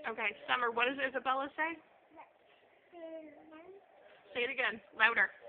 Okay, Summer, what does Isabella say? Say it again, louder.